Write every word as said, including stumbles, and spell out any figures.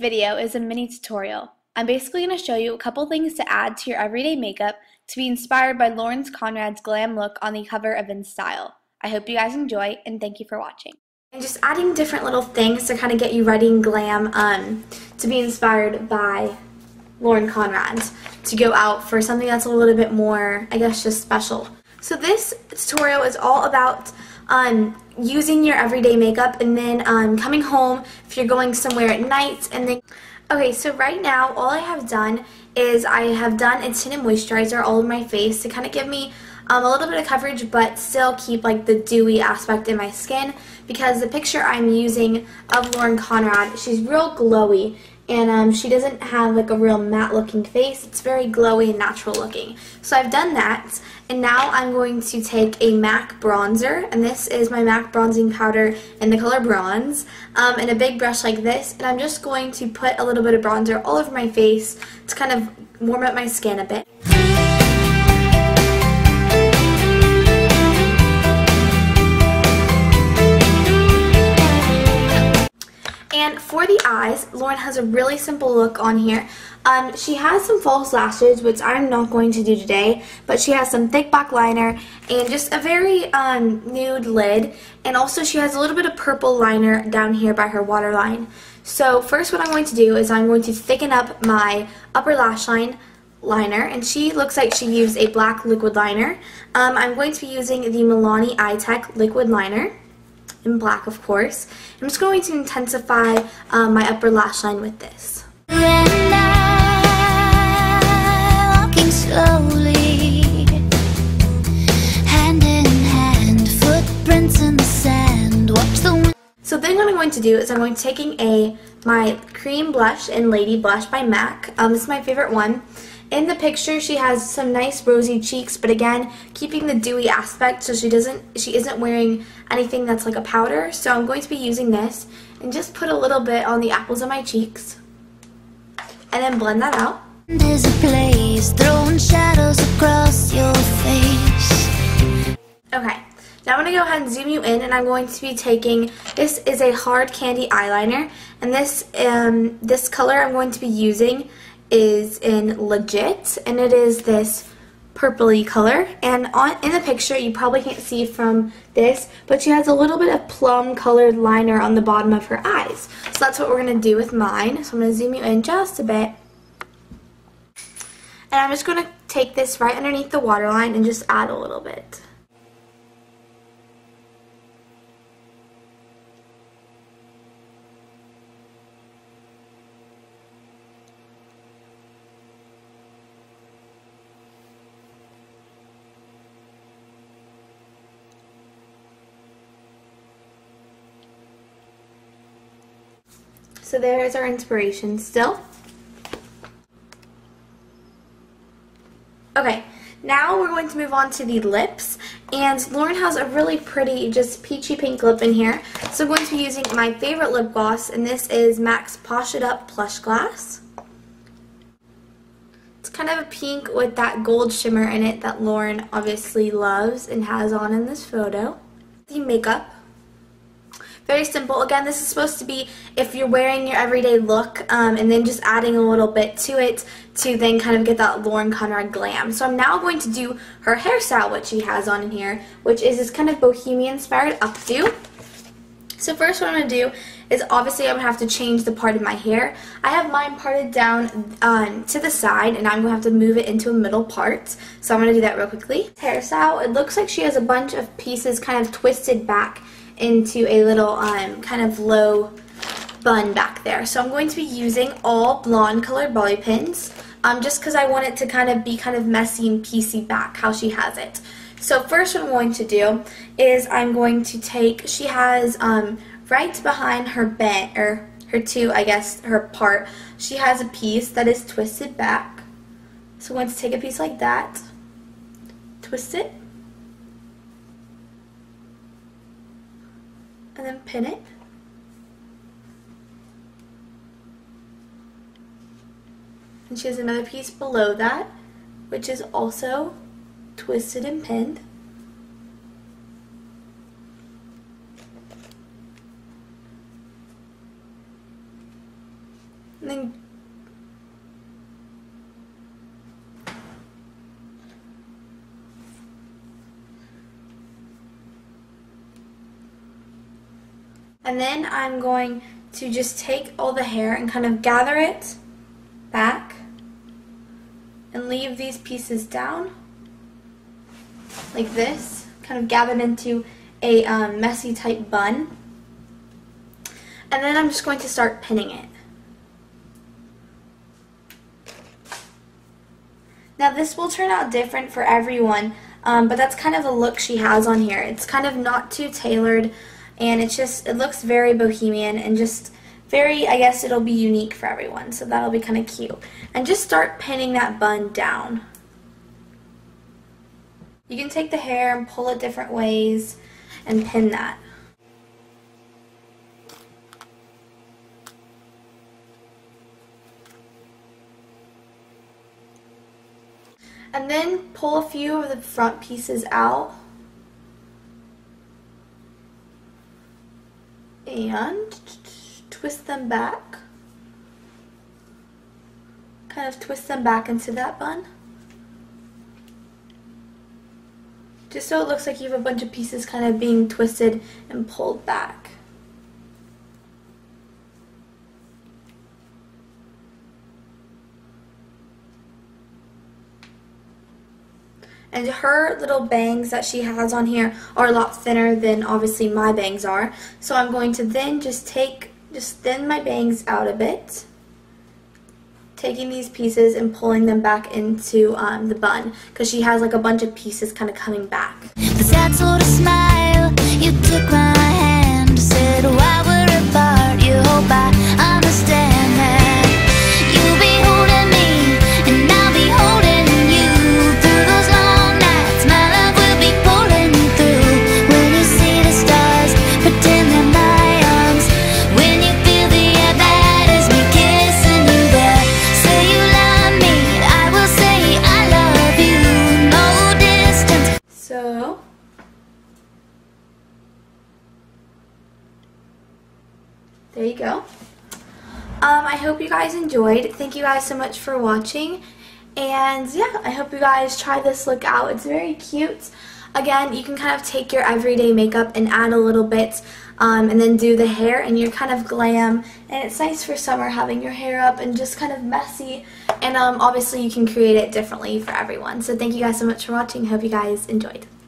video is a mini tutorial. I'm basically going to show you a couple things to add to your everyday makeup to be inspired by Lauren Conrad's glam look on the cover of InStyle. I hope you guys enjoy, and thank you for watching. And just adding different little things to kind of get you ready and glam um, to be inspired by Lauren Conrad to go out for something that's a little bit more, I guess, just special. So this tutorial is all about um, using your everyday makeup and then um, coming home if you're going somewhere at night. And then, okay, so right now all I have done is I have done a tinted moisturizer all over my face to kind of give me um, a little bit of coverage but still keep like the dewy aspect in my skin, because the picture I'm using of Lauren Conrad, she's real glowy. And um, she doesn't have like a real matte looking face. It's very glowy and natural looking. So I've done that, and now I'm going to take a MAC bronzer, and this is my MAC bronzing powder in the color bronze, um, and a big brush like this, and I'm just going to put a little bit of bronzer all over my face to kind of warm up my skin a bit. And for the eyes, Lauren has a really simple look on here. Um, she has some false lashes, which I'm not going to do today, but she has some thick black liner and just a very um, nude lid. And also she has a little bit of purple liner down here by her waterline. So first what I'm going to do is I'm going to thicken up my upper lash line liner, and she looks like she used a black liquid liner. Um, I'm going to be using the Milani Eye Tech liquid liner. In black, of course. I'm just going to intensify um, my upper lash line with this. And I, walking slowly, hand in hand, footprints in the sand, watch the. So then what I'm going to do is I'm going to taking a my cream blush in Lady Blush by MAC. Um, this is my favorite one. In the picture, she has some nice rosy cheeks, but again, keeping the dewy aspect, so she doesn't, she isn't wearing anything that's like a powder. So I'm going to be using this and just put a little bit on the apples of my cheeks, and then blend that out. There's a place throwing shadows across your face. Okay, now I'm going to go ahead and zoom you in, and I'm going to be taking, this is a hard candy eyeliner, and this um this color I'm going to be using is in Legit, and it is this purpley color. And on in the picture, you probably can't see from this, but she has a little bit of plum colored liner on the bottom of her eyes. So that's what we're going to do with mine. So I'm going to zoom you in just a bit. And I'm just going to take this right underneath the waterline and just add a little bit. So there's our inspiration still. Okay, now we're going to move on to the lips. And Lauren has a really pretty, just peachy pink lip in here. So I'm going to be using my favorite lip gloss, and this is MAC's Posh It Up Plush Glass. It's kind of a pink with that gold shimmer in it that Lauren obviously loves and has on in this photo. The makeup. Very simple. Again, this is supposed to be if you're wearing your everyday look, um, and then just adding a little bit to it to then kind of get that Lauren Conrad glam. So I'm now going to do her hairstyle, which she has on in here, which is this kind of bohemian inspired updo. So first what I'm going to do is obviously I'm going to have to change the part of my hair. I have mine parted down um, to the side, and I'm going to have to move it into a middle part. So I'm going to do that real quickly. Hairstyle, it looks like she has a bunch of pieces kind of twisted back into a little um, kind of low bun back there. So I'm going to be using all blonde colored bobby pins, um, just because I want it to kind of be kind of messy and piecey back how she has it. So first what I'm going to do is I'm going to take, she has um, right behind her bent, or her two, I guess, her part, she has a piece that is twisted back. So I'm going to take a piece like that, twist it, and then pin it. And she has another piece below that, which is also twisted and pinned. And then And then I'm going to just take all the hair and kind of gather it back and leave these pieces down like this, kind of gathered into a um, messy type bun. And then I'm just going to start pinning it. Now this will turn out different for everyone, um, but that's kind of the look she has on here. It's kind of not too tailored, and it's just, it looks very bohemian and just very, I guess it'll be unique for everyone, so that'll be kind of cute. And just start pinning that bun down. You can take the hair and pull it different ways and pin that. And then pull a few of the front pieces out. And twist them back. Kind of twist them back into that bun. Just so it looks like you have a bunch of pieces kind of being twisted and pulled back. And her little bangs that she has on here are a lot thinner than obviously my bangs are. So I'm going to then just take, just thin my bangs out a bit. Taking these pieces and pulling them back into um, the bun, because she has like a bunch of pieces kind of coming back. The sad sort of smile, you took my hand, said while we're apart, you hope I understand that you'll be holding me and I'll be holding you through those long nights. My love will be pulling you through. When you see the stars, pretend they're my arms. When you feel the air that is me kissing you there, say you love me, I will say I love you. No distance. So there you go. Um, I hope you guys enjoyed. Thank you guys so much for watching. And yeah, I hope you guys try this look out. It's very cute. Again, you can kind of take your everyday makeup and add a little bit um, and then do the hair and you're kind of glam. And it's nice for summer having your hair up and just kind of messy. And um, obviously you can create it differently for everyone. So thank you guys so much for watching. Hope you guys enjoyed.